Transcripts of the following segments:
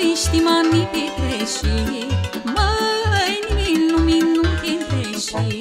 știi, mami, petreși, măi, nimic nu te întreși.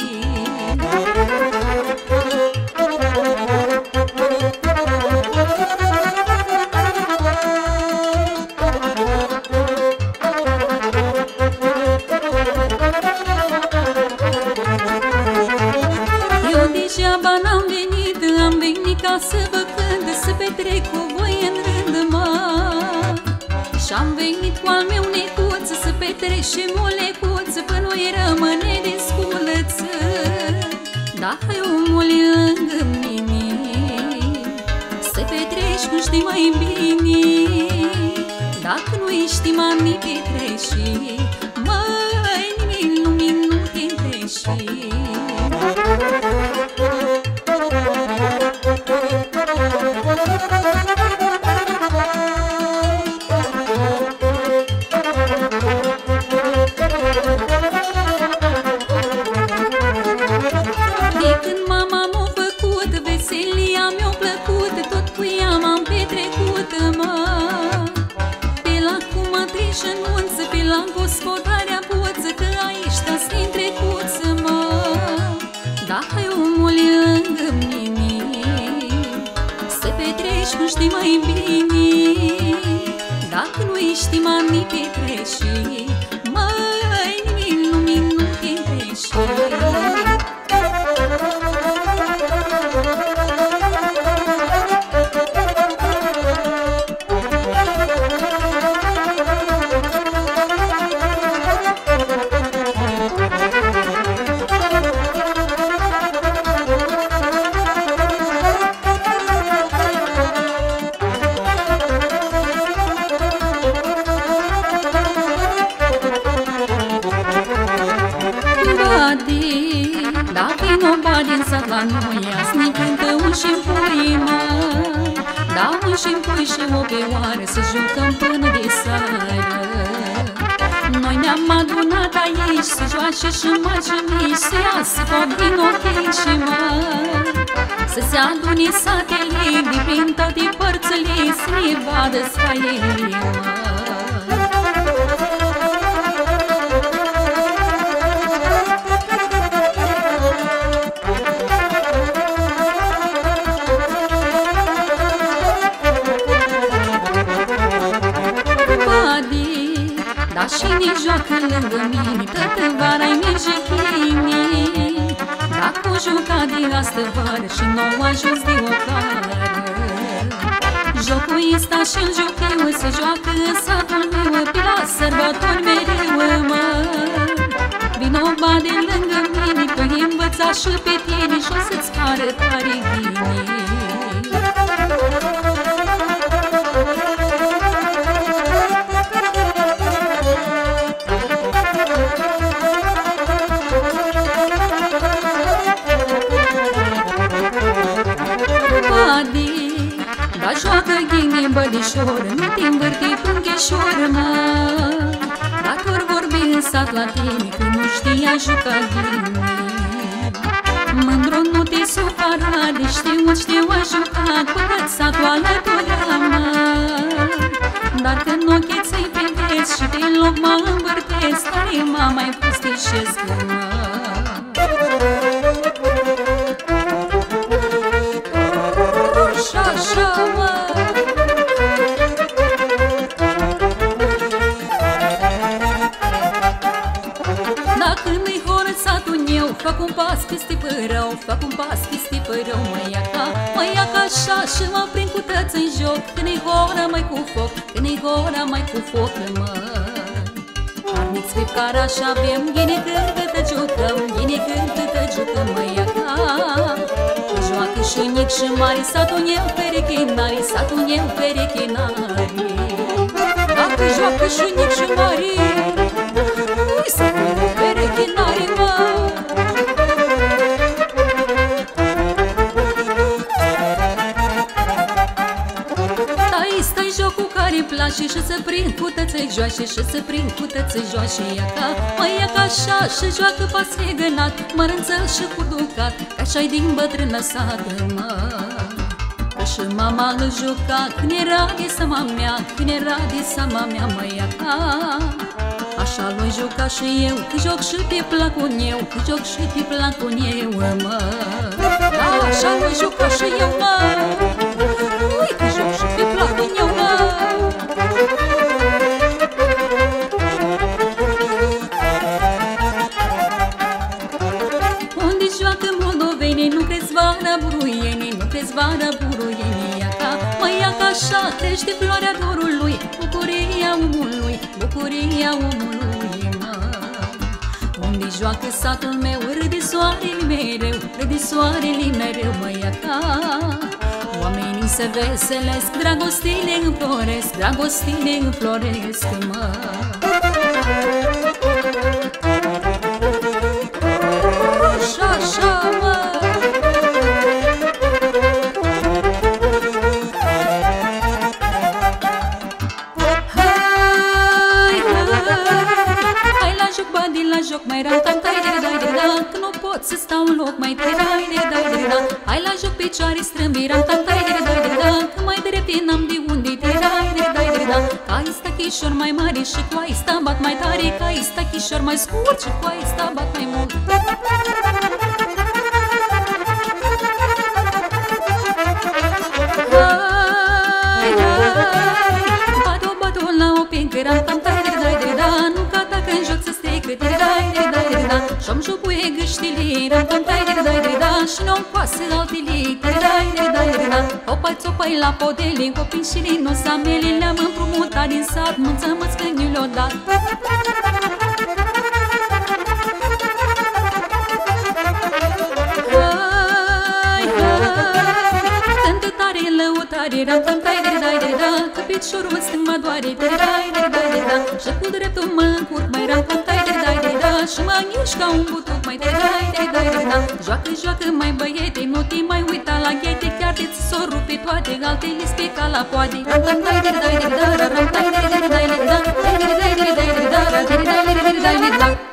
Eu degeaba n-am venit, am venit ca să vă cânt, să petrec cu voi în rând, mă. Și-am venit cu al meu necuț, să petrecem o lecuță, până noi rămâne desculăță. Dacă ai omul lângă mine, să petreci cum știi mai bine. Dacă nu ești, mami, petreși, măi, nimic nu te întreși. De când mama m-a făcut, veselia mi-a plăcut, tot cu ea m-am petrecut, mă. Pe la cum mă treci în unță, pe la gospodarea poță, că aici ta-s din trecuță, mă. Dacă ai omul lângă mine, să petreci cum știi mai bine. Dacă nu ești, mami, petreși, măi, nimic nu te întreși. Dacă-i nobody în sat la noi, azi ne cântă un și-mpui, măi. Da, un și-mpui și o peoară, să jucăm până de seară. Noi ne-am adunat aici, să joace și maginici, să iasă foc din ochiși, măi. Să se adune satelite prin toate părțile, să ne vadă scaierii, măi. Dar cine joacă lângă mine, toată vara-i merge chine. Dacă o juca de astă vară și n-o ajuns de o cară, jocul ăsta și-l joc eu, să joacă în satul meu, pe la sărbători mereu, mă. Vino ba de lângă mine, că-i învăța și pe tine și o să-ți pară tare bine. Dar joacă ghine, bădișor, nu te învârti pruncheșor, mă. Dacă ori vorbi în sat la tine, că nu știa juca ghine. Mândru, nu te supăra, de știu a jucat, păcat satul alătura, mă. Dar când ochii ți-i privesc și de loc mă învârtesc, tare m-a mai pustișesc, mă. Dacă nu-i hor în satul meu, fac un pas peste părău, fac un pas peste părău, mă ia ca așa și mă prind cu tăți în joc. Când-i hora mai cu foc, când-i hora mai cu foc, mă. Arnic scrip care așa avem, ghine cântă te jucăm, ghine cântă te jucăm, mă ia ca. Joacă și mic și mari, satul meu perechinari, satul meu perechinari. Dacă joacă și mic și mari, satul meu perechinari, mă. Stai jocul care-i place și să prind cu tăței joace, și să prind cu tăței joace. Ia ca, mă ia ca așa și joacă pas legănat, mărânțăl și cu ducat, ca așa-i din bătrână sată, mă. Că Și mama îl juca când era de seama mea, când era de seama mea, măiaca. Așa l-o juca și eu, că joc și pe placul eu, că joc și pe placul eu, mă. Da, așa l-o juca și eu, mă. Ui, că joc și pe placul eu, mă. Unde joacă moldovenii, nu crezi vara buruienii, nu crezi vara buruienii, iaca. Măiaca așa crește floarea dorului, bucuria omului, bucuria omului, mă. Unde joacă satul meu, râde soarele mereu, râde soarele mereu, măiaca. Oamenii se veselesc, dragostile înfloresc, dragostile înfloresc, mă. Așa, așa, mă. La joc mai ram-tam, tai-de-de-dai-de-da, că nu pot să stau în loc, mai tai-de-de-dai-de-da. Hai la joc picioare strâmbi, ram-tam, tai-de-de-dai-de-da, că mai drept n-am de unde, tai-de-de-dai-de-da. Ca ăsta chișor mai mare și cu ăsta bat mai tare, ca ăsta chișor mai scurt și cu ăsta bat mai mult. Batu la o pencă, ram-tam, tai-de-de-dai-de-da, nu cata că în joc să strică, tai-de-de-dai-de-da. Și-am jupuie gâștile, ram-tam, tai-de-de-dai-de-da, și nu-mi coase altele, tai-de-de-dai-de-da. Hopai-țopai la podele, copii și din osamele, le-am împrumutat din sat, mânță-măți că ni le-o dat. Ram-tam, tai-de-de-dai-de-da, că piciorul stâng mă doare, tai-de-de-dai-de-da. Și cu dreptul mă încurc, mai ram-tam, tai-de-de-dai-de-da, și mă înghiuși ca un butuc, mai tai-de-de-dai-de-da. Joacă, joacă, mai băiete, nu te mai uita la ghete, chiar de-ți s-o rupe toate, altele spica la poate. Ram-tam, tai-de-de-dai-de-da, ram-tam, tai-de-de-dai-de-da, tai-de-de-dai-de-da, tai-de-de-dai-de-da.